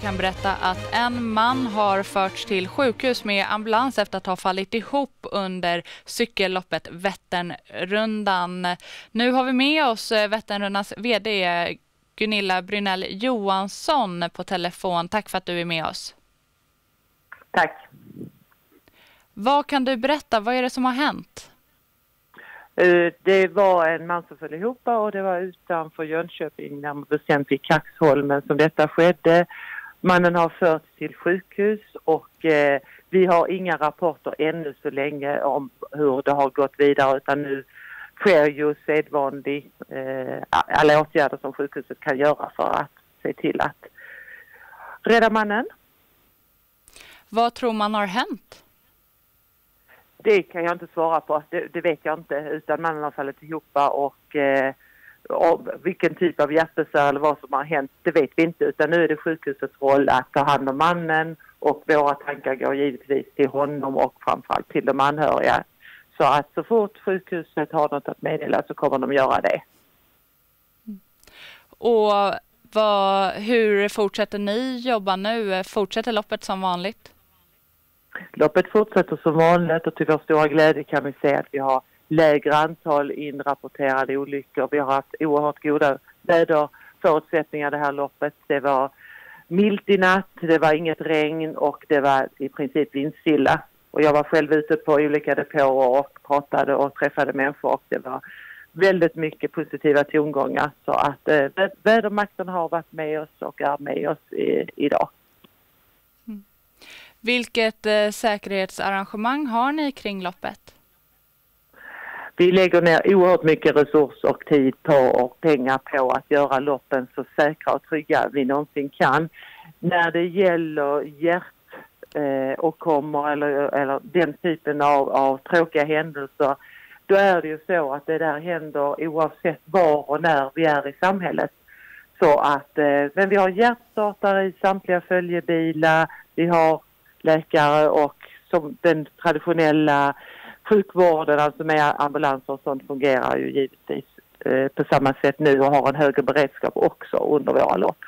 kan berätta att en man har förts till sjukhus med ambulans efter att ha fallit ihop under cykelloppet Vätternrundan. Nu har vi med oss Vätternrundans vd Gunilla Brynell Johansson på telefon. Tack för att du är med oss. Tack. Vad kan du berätta? Vad är det som har hänt? Det var en man som föll ihop och det var utanför Jönköping, närmare bestämt i Kaxholmen, som detta skedde. Mannen har förts till sjukhus och vi har inga rapporter ännu så länge om hur det har gått vidare, utan nu sker ju sedvanlig alla åtgärder som sjukhuset kan göra för att se till att rädda mannen. Vad tror man har hänt? Det kan jag inte svara på, det vet jag inte, utan mannen har fallit ihop och vilken typ av hjärtbesvär eller vad som har hänt, det vet vi inte, utan nu är det sjukhusets roll att ta hand om mannen och våra tankar går givetvis till honom och framförallt till de anhöriga. Så att så fort sjukhuset har något att meddela så kommer de göra det. Och hur fortsätter ni jobba nu? Fortsätter loppet som vanligt? Loppet fortsätter som vanligt och till vår stora glädje kan vi se att vi har lägre antal inrapporterade olyckor. Vi har haft oerhört goda väderförutsättningar det här loppet. Det var milt i natt, det var inget regn och det var i princip vindstilla. Och jag var själv ute på olika depåer och pratade och träffade människor och det var väldigt mycket positiva tongångar. Så att vädermakten har varit med oss och är med oss idag. Vilket säkerhetsarrangemang har ni kring loppet? Vi lägger ner oerhört mycket resurser och tid på och pengar på att göra loppen så säkra och trygga vi någonsin kan. När det gäller hjärtåkommor eller den typen av tråkiga händelser, då är det ju så att det där händer oavsett var och när vi är i samhället. Så att, men vi har hjärtstartare i samtliga följebilar, vi har läkare och som den traditionella sjukvården, alltså med ambulanser och sånt, fungerar ju givetvis på samma sätt nu och har en högre beredskap också under våra lopp.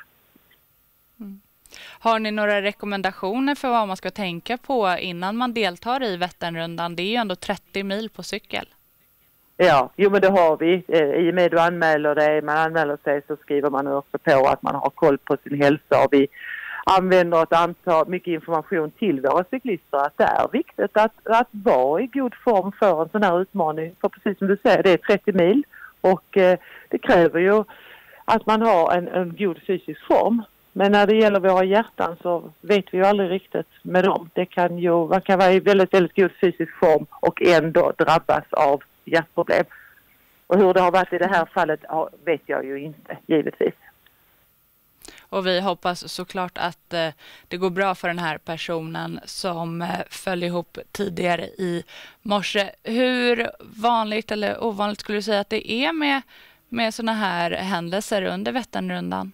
Har ni några rekommendationer för vad man ska tänka på innan man deltar i Vätternrundan? Det är ju ändå 30 mil på cykel. Ja, jo men det har vi. I och med att man anmäler sig så skriver man också på att man har koll på sin hälsa och vi använder mycket information till våra cyklister att det är viktigt att vara i god form för en sån här utmaning. För precis som du säger, det är 30 mil och det kräver ju att man har en god fysisk form. Men när det gäller våra hjärtan så vet vi ju aldrig riktigt med dem. Man kan vara i väldigt, väldigt god fysisk form och ändå drabbas av hjärtproblem. Och hur det har varit i det här fallet vet jag ju inte, givetvis. Och vi hoppas såklart att det går bra för den här personen som föll ihop tidigare i morse. Hur vanligt eller ovanligt skulle du säga att det är med såna här händelser under Vätternrundan?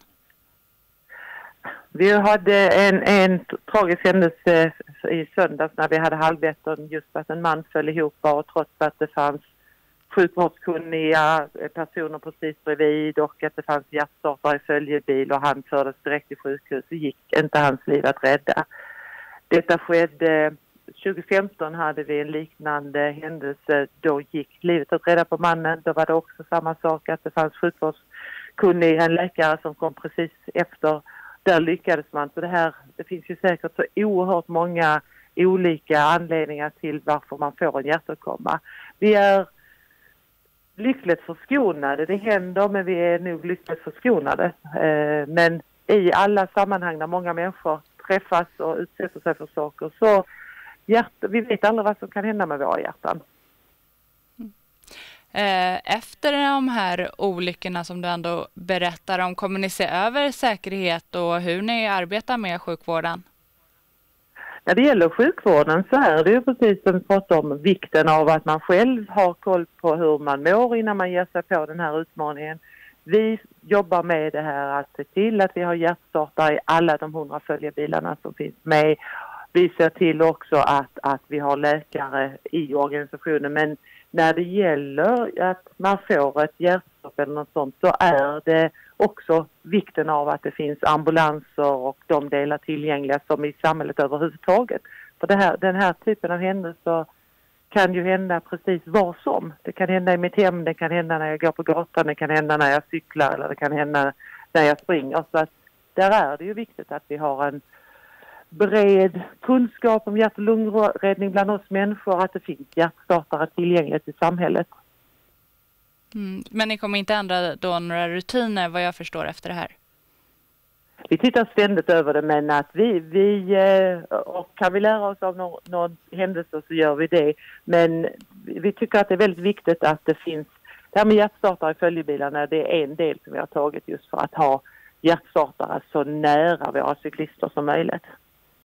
Vi hade en tragisk händelse i söndags när vi hade halvvättern, just att en man föll ihop och trots att det fanns sjukvårdskunniga personer precis bredvid och att det fanns hjärtstartare i följebil och han fördes direkt till sjukhus, så gick inte hans liv att rädda. Detta skedde 2015, hade vi en liknande händelse. Då gick livet att rädda på mannen. Då var det också samma sak, att det fanns sjukvårdskunnig, en läkare som kom precis efter. Där lyckades man. Så det finns ju säkert så oerhört många olika anledningar till varför man får en hjärtåkomma. Vi är lyckligt förskonade. Det händer, men vi är nog lyckligt förskonade. Men i alla sammanhang där många människor träffas och utsätter sig för saker så vi vet aldrig vad som kan hända med våra hjärtan. Efter de här olyckorna som du ändå berättar om, kommer ni se över säkerhet och hur ni arbetar med sjukvården? När det gäller sjukvården så är det ju precis som vi pratar om vikten av att man själv har koll på hur man mår innan man ger sig på den här utmaningen. Vi jobbar med det här att se till att vi har hjärtstartare i alla de 100 följebilarna som finns med. Vi ser till också att vi har läkare i organisationen, men när det gäller att man får ett hjärtstopp eller något sånt så är det också vikten av att det finns ambulanser och de delar tillgängliga som i samhället överhuvudtaget. För den här typen av händelser kan ju hända precis var som. Det kan hända i mitt hem, det kan hända när jag går på gatan, det kan hända när jag cyklar eller det kan hända när jag springer. Så att där är det ju viktigt att vi har en bred kunskap om hjärt- och lungräddning bland oss människor, att det finns hjärtstartare tillgängligt i samhället. Men ni kommer inte ändra då några rutiner vad jag förstår efter det här? Vi tittar ständigt över det, men att och kan vi lära oss av någon händelse så gör vi det. Men vi tycker att det är väldigt viktigt att det finns, det här med hjärtstartare i följebilarna, det är en del som vi har tagit just för att ha hjärtstartare så nära våra cyklister som möjligt.